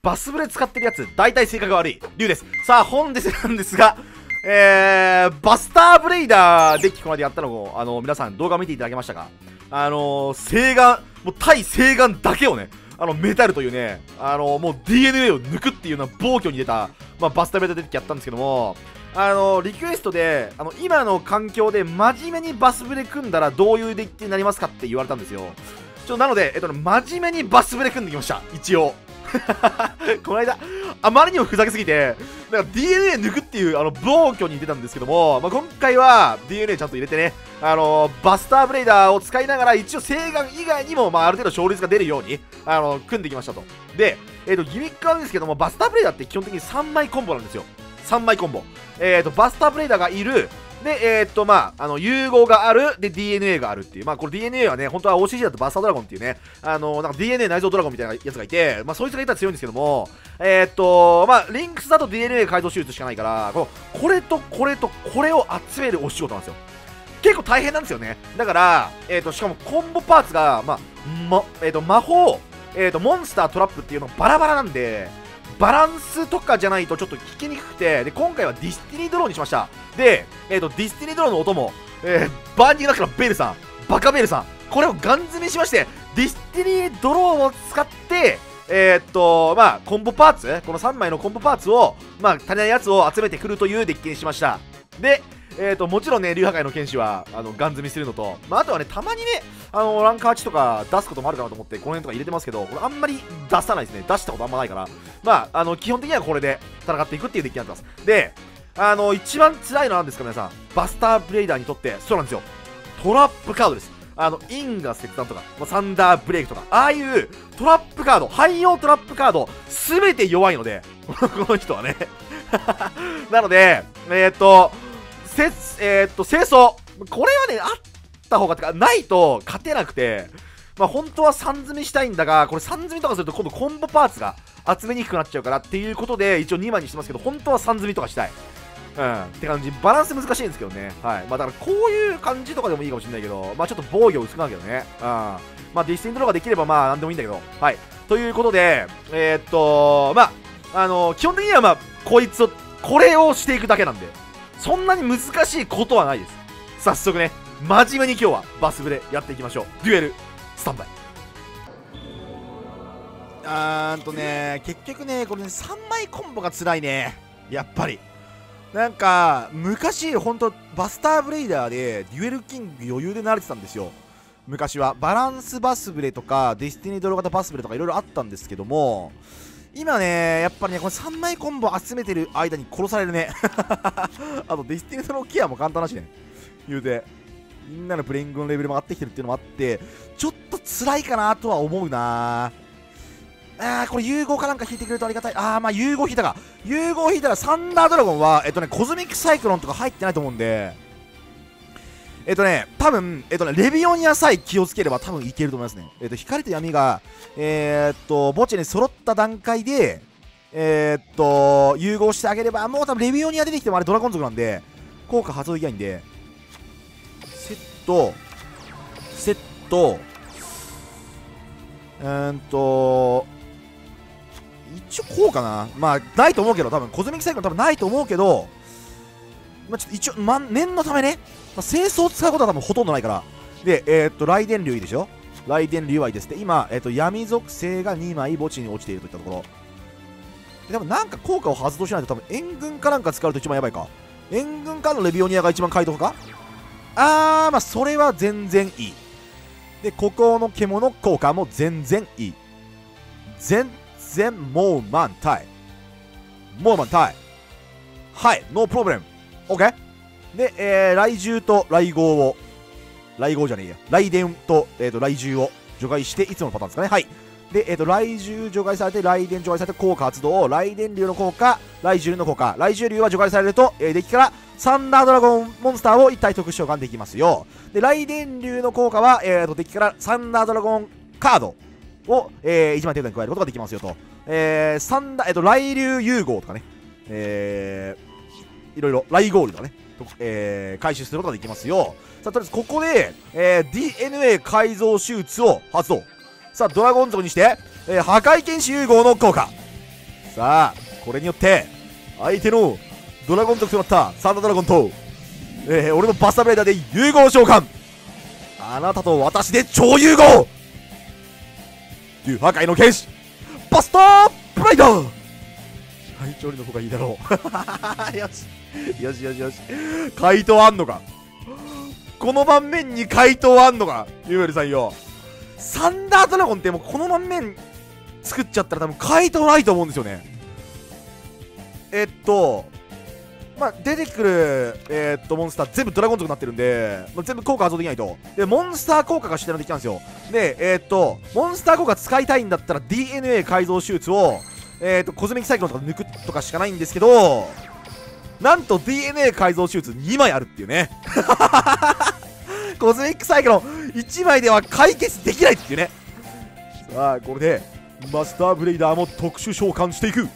バスブレ使ってるやつ、大体性格が悪い。竜です。さあ、本日なんですが、バスターブレイダーデッキこの間やったのを、皆さん動画見ていただけましたか？聖眼、もう対聖眼だけをね、メタルというね、もう DNA を抜くっていうような暴挙に出た、バスターブレイダーデッキやったんですけども、リクエストで、今の環境で真面目にバスブレ組んだらどういうデッキになりますかって言われたんですよ。なので、真面目にバスブレ組んできました、一応。この間、あまりにもふざけすぎて、なんか DNA 抜くっていう暴挙に出たんですけども、今回は DNA ちゃんと入れてね、バスターブレイダーを使いながら、一応、聖眼以外にも、ある程度勝率が出るように、組んできましたと。で、ギミックあるんですけども、バスターブレイダーって基本的に3枚コンボなんですよ。3枚コンボ。バスターブレイダーがいる、で、融合がある、で、DNA があるっていう。これ DNA はね、本当は OCG だとバスタードラゴンっていうね、なんか DNA 内蔵ドラゴンみたいなやつがいて、そいつがいたら強いんですけども、リンクスだと DNA 改造手術しかないから、これとこれとこれを集めるお仕事なんですよ。結構大変なんですよね。だから、しかもコンボパーツが、魔法、モンスター、トラップっていうのバラバラなんで、バランスとかじゃないとちょっと聞きにくくて、で、今回はディスティニードローにしました。で、ディスティニードローの音も、バーニングだからベルさん、バカベルさん、これをガン積みしまして、ディスティニードローを使って、コンボパーツ、この3枚のコンボパーツを、足りないやつを集めてくるというデッキにしました。で、もちろんね、竜破界の剣士は、ガン積みするのと、あとはね、たまにね、ランカー8とか出すこともあるかなと思って、この辺とか入れてますけど、これあんまり出さないですね。出したことあんまないから。基本的にはこれで戦っていくっていうデッキになってます。で、一番辛いのは何ですか、皆さん。バスターブレイダーにとって、そうなんですよ。トラップカードです。因果切断とか、サンダーブレイクとか、ああいうトラップカード、汎用トラップカード、すべて弱いので、この人はね。なので、清掃。これはね、あった方が、ないと勝てなくて、本当は3積みしたいんだが、これ3積みとかすると今度コンボパーツが集めにくくなっちゃうからっていうことで、一応2枚にしてますけど、本当は3積みとかしたい。って感じ。バランス難しいんですけどね。はい。だからこういう感じとかでもいいかもしれないけど、ちょっと防御薄くなるけどね。ディスティンドローができればなんでもいいんだけど。はい。ということで、基本的にはこいつを、これをしていくだけなんで、そんなに難しいことはないです。早速ね、真面目に今日はバスブレやっていきましょう。デュエル、スタンバイ。結局ね、これね、3枚コンボが辛いね。やっぱり。なんか、昔、ほんと、バスターブレイダーで、デュエルキング余裕で慣れてたんですよ。昔は。バランスバスブレとか、ディスティニードロー型バスブレとかいろいろあったんですけども、今ね、やっぱりね、この3枚コンボ集めてる間に殺されるね。ディスティニードローケアも簡単だしね。言うて。みんなのプレイングのレベルも上がってきてるっていうのもあって、ちょっと辛いかなとは思うな。これ融合かなんか引いてくれるとありがたい。融合引いたか。融合引いたらサンダードラゴンは、コズミックサイクロンとか入ってないと思うんで、多分、レビオニアさえ気をつければ多分いけると思いますね。光と闇が、墓地に揃った段階で、融合してあげれば、もう多分レビオニア出てきてもあれドラゴン族なんで、効果発動できないんで、セット、一応こうかな。ないと思うけど、多分コズミックサイクル多分ないと思うけど、ちょっと一応、念のためね、清掃を使うことは多分ほとんどないから。で、雷電竜いいでしょ。雷電竜はいいです。で、今、闇属性が2枚墓地に落ちているといったところ。で、多分なんか効果を発動しないと多分援軍かなんか使うと一番やばいか。援軍からのレビオニアが一番解読か。それは全然いい。で、ここの獣効果も全然いい。全然モーマンタイ。はい、ノープロブレム。オッケー。で、雷獣と雷豪を、雷豪じゃねえや。雷電と、雷獣を除外して、いつものパターンですかね。はい。で、雷獣除外されて、雷電除外されて、効果発動、雷電竜の効果、雷獣の効果、雷獣竜は除外されると、デッキからサンダードラゴンモンスターを1体特殊召喚できますよ。で、雷電竜の効果は、デッキからサンダードラゴンカードを、1枚手札に加えることができますよと。雷竜融合とかね、いろいろ、雷合流とかね、回収することができますよ。さあ、とりあえずここで、DNA 改造手術を発動。さあ、ドラゴン族にして、破壊剣士融合の効果。 さあこれによって相手のドラゴン族となったサンダードラゴンと、俺のバスターブレイダーで融合召喚。あなたと私で超融合竜破壊の剣士バスターブレイダー。隊長の方がいいだろうよしよしよしよし、回答あんのか、この盤面に回答あんのか。ユーエルさんよ、サンダードラゴンってもうこの盤面作っちゃったら多分回答ないと思うんですよね。まあ、出てくる、モンスター全部ドラゴン族になってるんで、まあ、全部効果発動できないと。で、モンスター効果が出題できたんですよ。で、モンスター効果使いたいんだったら DNA 改造手術を、コズミックサイクロンとか抜くとかしかないんですけど、なんと DNA 改造手術2枚あるっていうね。コズミックサイクロン1枚では解決できないっていうね。さあ、これで、マスターブレイダーも特殊召喚していく。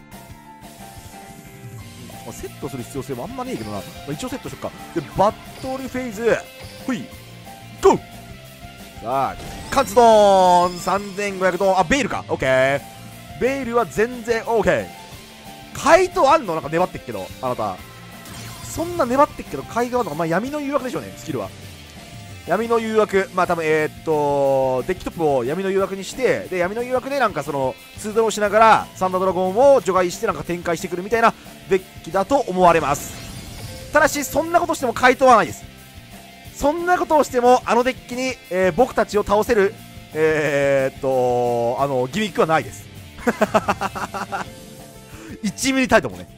セットする必要性もあんまねえけどな、まあ、一応セットしよっか。でバットルフェイズほいゴー。さあカツドン3500ドン、あベイルか、オッケー。ベイルは全然オッケー。回答あんの？なんか粘ってっけどあなたそんな粘ってっけど回答あんのか。まあ闇の誘惑でしょうね、スキルは闇の誘惑。まあ多分デッキトップを闇の誘惑にして、で闇の誘惑でなんかその2ドローしながらサンダードラゴンを除外してなんか展開してくるみたいなデッキだと思われます。ただしそんなことしても回答はないです。そんなことをしてもあのデッキに、僕たちを倒せるギミックはないです1ミリたいともね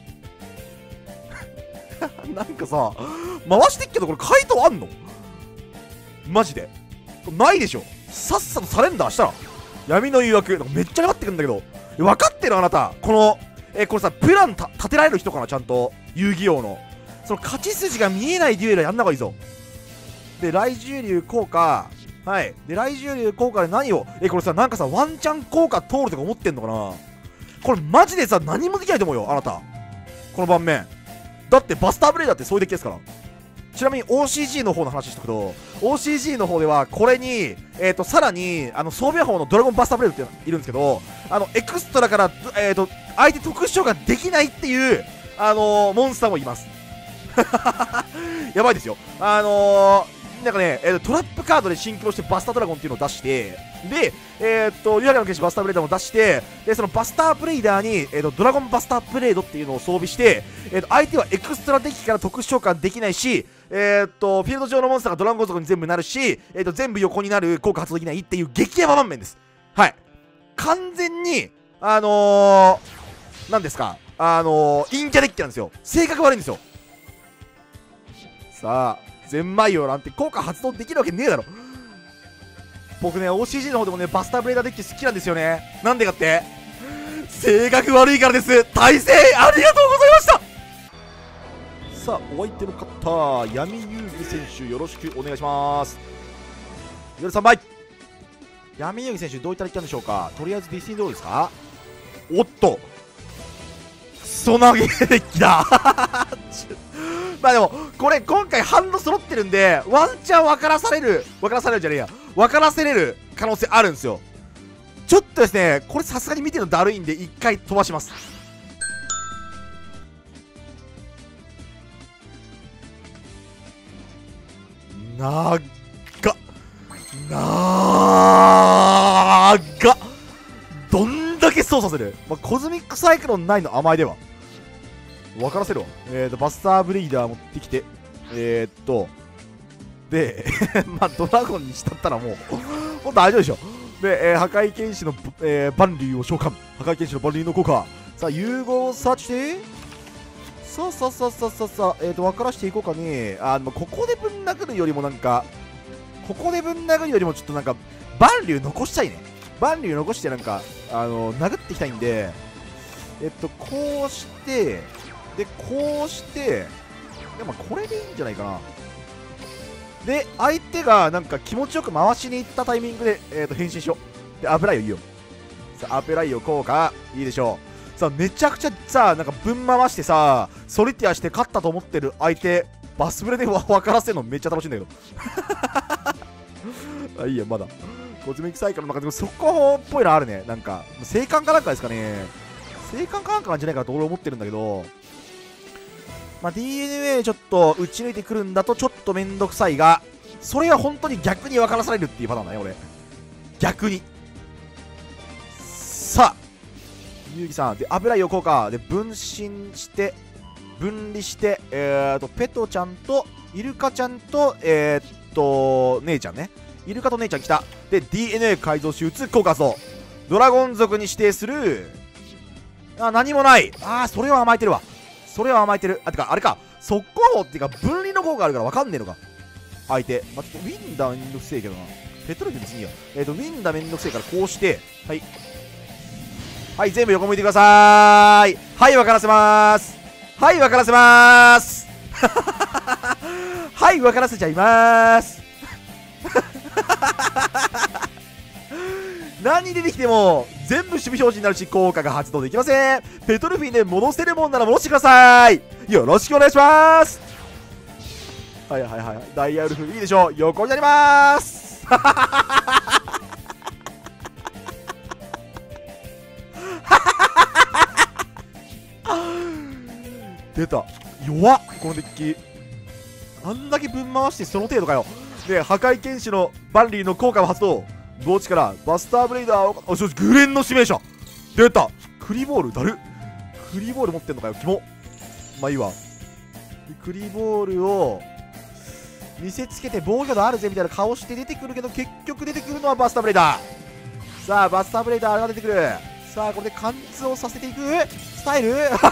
なんかさ回してっけどこれ回答あんのマジでないでしょ。さっさとサレンダーしたら闇の誘惑めっちゃ粘ってくんだけど、分かってるあなた。このこれさプラン立てられる人かな、ちゃんと遊戯王のその勝ち筋が見えないデュエルやんな方がいいぞ。で雷獣竜効果、はい。で雷獣竜効果で何をこれさなんかさワンチャン効果通るとか思ってんのかな。これマジでさ何もできないと思うよあなたこの盤面。だってバスターブレイダーってそういうデッキですから。ちなみに OCG の方の話したけど OCG の方ではこれに、さらに装備法のドラゴンバスターブレイドっているんですけど、エクストラから、相手特殊召喚できないっていう、モンスターもいますやばいですよ。なんかね、トラップカードでシンクロしてバスタードラゴンっていうのを出して、で、リアルの剣士バスターブレイダーも出して、で、そのバスターブレイダーに、ドラゴンバスターブレイドっていうのを装備して、相手はエクストラデッキから特殊召喚できないし、フィールド上のモンスターがドラゴン族に全部なるし、全部横になる効果発動できないっていう激ヤバ盤面です。はい。完全に、なんですか、陰キャデッキなんですよ。性格悪いんですよ。さあ、ゼンマイオなんて効果発動できるわけねえだろ。僕ね OCG の方でもねバスターブレイダーデッキ好きなんですよね。なんでかって性格悪いからです。対戦ありがとうございました。さあお相手の方闇遊戯選手よろしくお願いします。夜3枚闇遊戯選手どういったらいったんでしょうか。とりあえずディスティニーどうですか。おっとクソ投げデッキだまあでもこれ今回ハンド揃ってるんでワンチャン分からされるじゃねえや分からせれる可能性あるんですよ。ちょっとですねこれさすがに見てるのだるいんで一回飛ばします。なっどんだけ操作する、まあ、コズミックサイクロンないの甘いでは分からせるわ。バスターブレイダー持ってきてでまあドラゴンにしたったらもう大丈夫でしょ。で、破壊剣士の、万竜を召喚。破壊剣士の万竜の効果。さあ融合サーチしてさあ分からしていこうかね。ここでぶん殴るよりもなんかちょっとなんか万竜残したいね。万竜残してなんか殴っていきたいんでこうしてでこうしてでもこれでいいんじゃないかな。で相手がなんか気持ちよく回しに行ったタイミングで、変身しよう。でアペライオいいよ。さあアペライオ効果いいでしょう。さあめちゃくちゃさなんかぶん回してさソリティアして勝ったと思ってる相手バスブレで分からせるのめっちゃ楽しいんだけどあいいやまだコズミックサイクルの中でも速攻法っぽいのあるね。なんか生還かなんかですかね。 生還かなんかなんじゃないかなと俺思ってるんだけど、まあ、DNA ちょっと打ち抜いてくるんだとちょっとめんどくさいが、それは本当に逆に分からされるっていうパターンだね、俺。逆に。さあ、ゆうきさん。で、油よ効果で分離して、ペトちゃんと、イルカちゃんと、姉ちゃんね。イルカと姉ちゃん来た。で、DNA 改造手術効果発動。ドラゴン族に指定する。あ、何もない。それは甘えてるわ。それは甘えてる。てか、あれか。速攻砲っていうか、分離の効果あるから分かんねえのか。相手。まあ、ちょっとウィンダーめんどくせえけどな。ペトロフ別にいいや。ウィンダーめんどくせえからこうして、はい。はい、全部横向いてくださーい。はい、分からせまーす。はい、分からせまーす。はい、分からせちゃいまーす。何出てきても全部守備表示になるし効果が発動できません。ペトルフィンで戻せるもんなら戻してください。よろしくお願いします。はいはいはい、ダイヤウルフいいでしょう。横になりまーす。出た。弱っこのデッキ。あんだけぶん回してその程度かよ。で、破壊剣士のバンリーの効果を発動。墓地からバスターブレイダーを、グレンの指名者出た。クリボールだる。クリボール持ってんのかよ、キモ。まあいいわ。クリボールを見せつけて防御度あるぜみたいな顔して出てくるけど、結局出てくるのはバスターブレイダー。さあ、バスターブレイダーが出てくる。さあ、これで貫通をさせていくスタイル。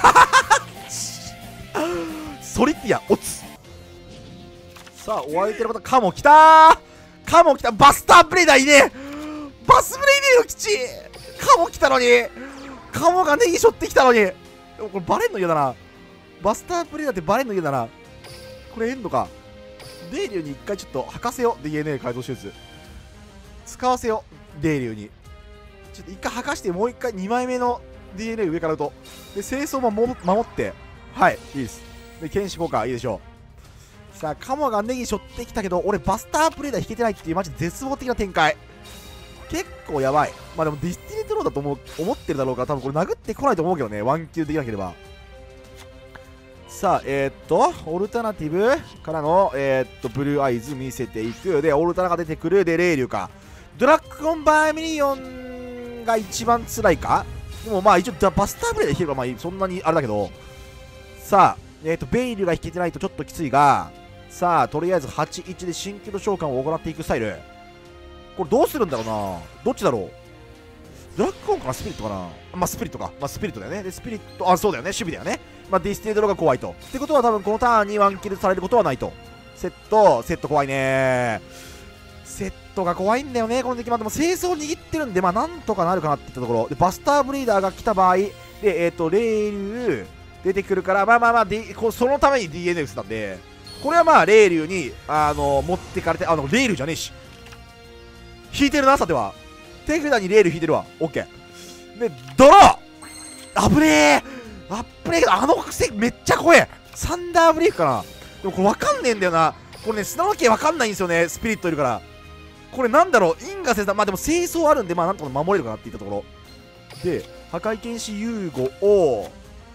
ソリティアオツ。さあ、お相手のことカモ来たー。カモ来た。バスターブレイダーいねえ。バスブレイデーの基地。カモ来たのに。カモがネギ背負ってきたのに。でもこれバレんの嫌だな。バスターブレイダーってバレんの嫌だな。これえんのか。デイリュウに一回ちょっと吐かせよ。DNA 改造手術使わせよ。デイリュウにちょっと一回吐かして、もう一回2枚目の DNA 上から打とう。で、清掃も守って、はい、いいです。で、剣士効果いいでしょう。さあ、カモがネギ背負ってきたけど、俺バスターブレイダー引けてないっていうマジ絶望的な展開。結構やばい。まあでもディスティネトローだと思ってるだろうから、多分これ殴ってこないと思うけどね、ワンキルできなければ。さあ、オルタナティブからの、ブルーアイズ見せていく。で、オルタナが出てくる。で、レイリュウか。ドラッゴンバーミリオンが一番辛いか。でもまあ一応バスターブレイダー引ければまあそんなにあれだけど。さあ、ベイルが引けてないとちょっときついが、さあ、とりあえず8-1で新規の召喚を行っていくスタイル。これどうするんだろうな。どっちだろう。ドラッグオンかなスピリットかな。まあスピリットか。まあスピリットだよね。で、スピリット、そうだよね。守備だよね。まあディスティネドロが怖いと。ってことは多分このターンにワンキルされることはないと。セット怖いね。セットが怖いんだよね、このデッキ。まあでも清掃握ってるんで、まあなんとかなるかなっていったところ。で、バスターブレイダーが来た場合、で、レイリュウ出てくるから、まあ、そのために DNA 打つなんで、これはまあ、レイリュウに、持ってかれて、レイリュウじゃねえし。引いてるな、さては。手札にレイリュウ引いてるわ。オッケー。で、ドロー危ねえけど、あの癖めっちゃ怖え。サンダーブレイクかな。でもこれわかんねえんだよな。これね、砂の系わかんないんですよね。スピリットいるから。これなんだろう、インガセさん、まあでも清掃あるんで、まあなんとか守れるかなっていったところ。で、破壊剣士融合を、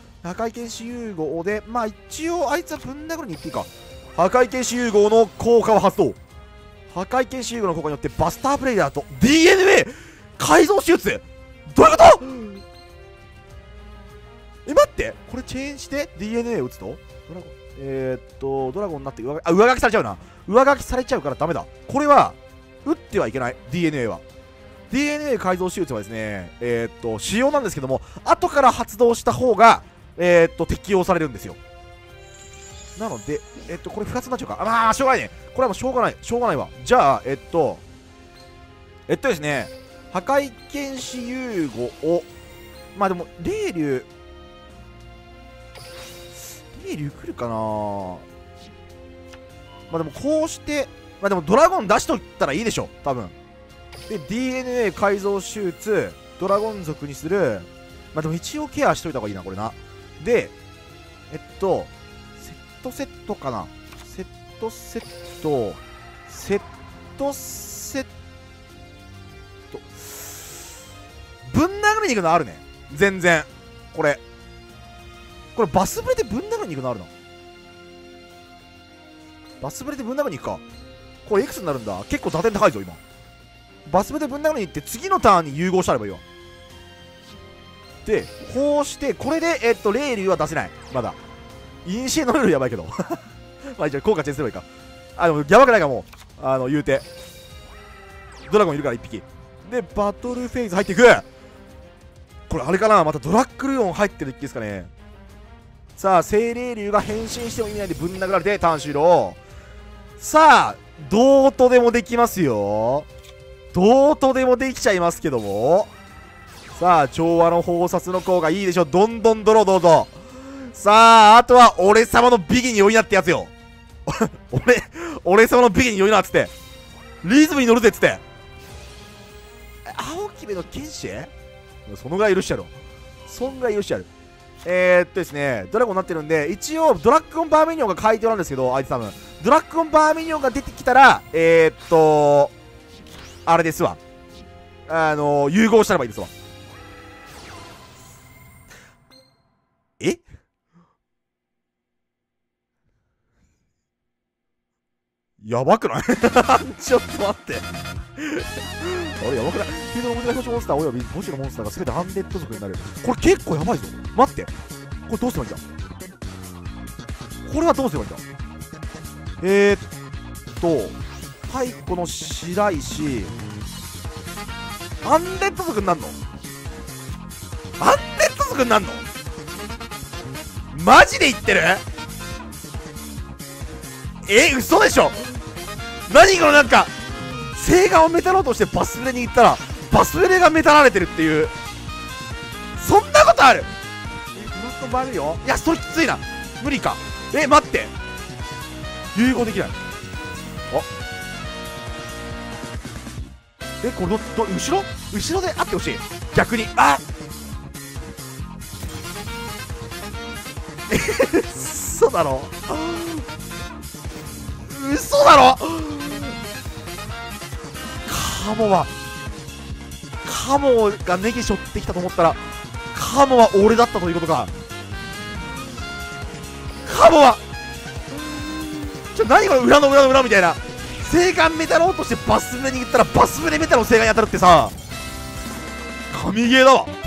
で、まあ一応あいつはぶん殴りに行っていいか。破壊剣士融合の効果を発動。破壊剣士融合の効果によってバスターブレイダーと DNA 改造手術。どういうこと。待って、これチェーンして DNA 打つとドラゴンになって上書きされちゃうな。上書きされちゃうからダメだ。これは打ってはいけない。 DNA は DNA 改造手術はですね、仕様なんですけども、後から発動した方が適用されるんですよ。なので、これ2つになっちゃうか。まあ、しょうがないね。これはもうしょうがないわ。じゃあ、ですね、破壊剣士融合を、まあでも、レイリュウ来るかな。まあでも、こうして、まあでも、ドラゴン出しとったらいいでしょ、多分。で、DNA 改造手術、ドラゴン族にする。まあでも、一応ケアしといた方がいいな、これな。で、セットかな。セットぶん殴りに行くのあるね、全然。 これバスブレでぶん殴りに行くのあるな。バスブレでぶん殴りに行くか。これいくつになるんだ。結構打点高いぞ今。バスブレでぶん殴りに行って次のターンに融合したればいいわ。でこうしてこれで霊竜は出せない。まだインシエのルールやばいけどまあ一応効果チェンすればいいか。でもやばくないかもう言うてドラゴンいるから1匹でバトルフェーズ入っていく。これあれかな、またドラッグルオン入ってる時ですかね。さあ精霊竜が変身しても意味ないでぶん殴られてターン終了。さあどうとでもできますよ。どうとでもできちゃいますけども、さあ調和の包殺の効果いいでしょ。どんどんドローどうぞ。さああとは俺様のビギに酔いなってやつよ俺様のビギに酔いなっつってリズムに乗るぜっつって。青姫の剣士そのぐらい許してやろう。そんぐらい許してやる。ですね、ドラゴンになってるんで、一応ドラッグオンバーミニオンが書いてあるんですけど、あいつ多分ドラッグオンバーミニオンが出てきたらあれですわ、融合したればいいですわ。やばくないちょっと待ってあれやばくない。フィールドの文字が表示モンスターおよび墓地のモンスターが全てアンデッド族になる。これ結構やばいぞ。待って、これどうすればいいんだ。これはどうすればいいんだ。太古の白石アンデッド族になるの。アンデッド族になるのマジで言ってる。嘘でしょ。何このなんか聖火をメタろうとしてバスブレに行ったらバスブレがメタられてるっていう、そんなことある。ドラッグバーミリオン、いやそれきついな、無理か。待って、融合できない。これ後ろであってほしい逆に。嘘だろ嘘だろ。カモがネギ背負ってきたと思ったらカモは俺だったということか。カモは何これ裏の裏の裏みたいな。聖火メタろうとしてバスブレに行ったらバスブレメタの聖火に当たるってさ、神ゲーだわ。